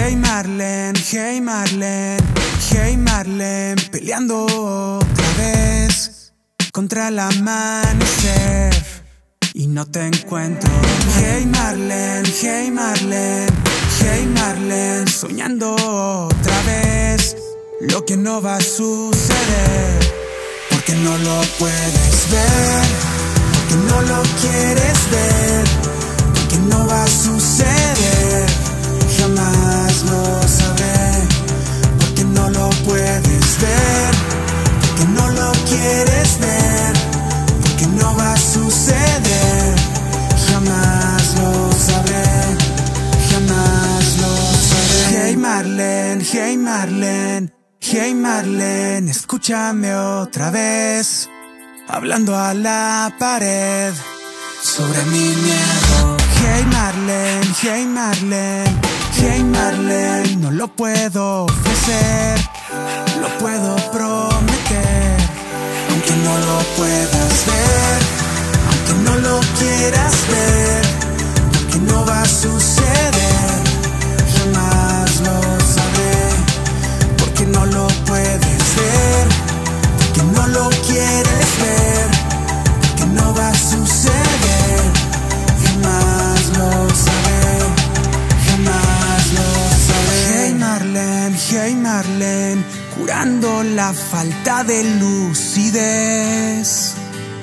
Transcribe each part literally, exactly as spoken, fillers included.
Hey Marlene, hey Marlene, hey Marlene, peleando otra vez contra el amanecer y no te encuentro. Hey Marlene, hey Marlene, hey Marlene, soñando otra vez lo que no va a suceder, porque no lo puedes ver, porque no lo quieres ver, porque no va a suceder, jamás lo sabré, porque no lo puedes ver, porque no lo quieres ver, porque no va a suceder, jamás lo sabré, jamás lo sabré. Hey Marlene, hey Marlene, hey Marlene, escúchame otra vez, hablando a la pared sobre mi miedo. Hey Marlene, hey Marlene, hey Marlene, no lo puedo ofrecer, lo puedo prometer, aunque no lo puedas ver, aunque no lo quieras ver, porque no va a suceder, jamás lo sabré, porque no lo puedes ver, porque no lo quieres ver, porque no va a suceder, jamás lo sabré, jamás lo sabré. Hey Marlene, hey Marlene, curando la falta de lucidez,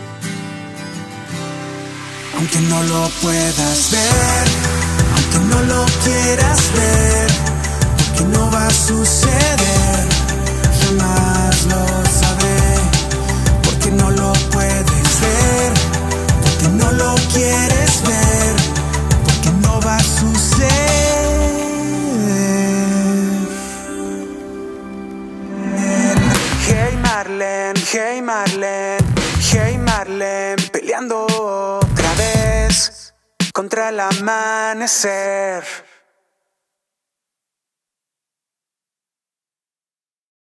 aunque no lo puedas ver, aunque no lo quieras ver, porque no va a suceder, jamás lo sabré, porque no lo puedes ver, porque no lo quieres ver, porque no va a suceder. Hey Marlene, hey Marlene, hey Marlene, peleando otra vez contra el amanecer.